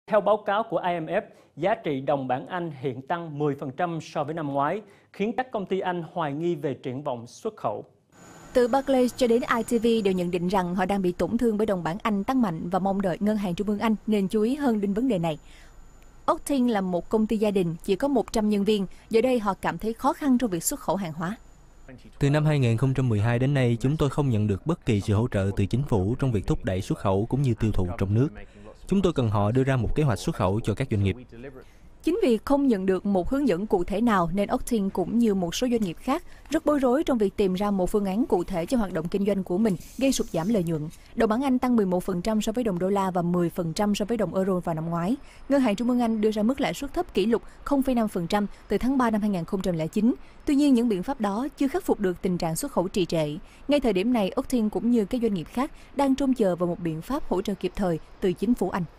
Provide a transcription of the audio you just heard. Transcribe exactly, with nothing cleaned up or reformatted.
Theo báo cáo của I M F, giá trị đồng bảng Anh hiện tăng mười phần trăm so với năm ngoái, khiến các công ty Anh hoài nghi về triển vọng xuất khẩu. Từ Barclays cho đến I T V đều nhận định rằng họ đang bị tổn thương bởi đồng bảng Anh tăng mạnh và mong đợi Ngân hàng Trung ương Anh nên chú ý hơn đến vấn đề này. Octane là một công ty gia đình, chỉ có một trăm nhân viên, giờ đây họ cảm thấy khó khăn trong việc xuất khẩu hàng hóa. Từ năm hai nghìn không trăm mười hai đến nay, chúng tôi không nhận được bất kỳ sự hỗ trợ từ chính phủ trong việc thúc đẩy xuất khẩu cũng như tiêu thụ trong nước. Chúng tôi cần họ đưa ra một kế hoạch xuất khẩu cho các doanh nghiệp. Chính vì không nhận được một hướng dẫn cụ thể nào nên Octane cũng như một số doanh nghiệp khác rất bối rối trong việc tìm ra một phương án cụ thể cho hoạt động kinh doanh của mình, gây sụt giảm lợi nhuận. Đồng bảng Anh tăng mười một phần trăm so với đồng đô la và mười phần trăm so với đồng euro vào năm ngoái. Ngân hàng Trung ương Anh đưa ra mức lãi suất thấp kỷ lục không phẩy năm phần trăm từ tháng ba năm hai nghìn không trăm lẻ chín. Tuy nhiên, những biện pháp đó chưa khắc phục được tình trạng xuất khẩu trì trệ. Ngay thời điểm này, Octane cũng như các doanh nghiệp khác đang trông chờ vào một biện pháp hỗ trợ kịp thời từ chính phủ Anh.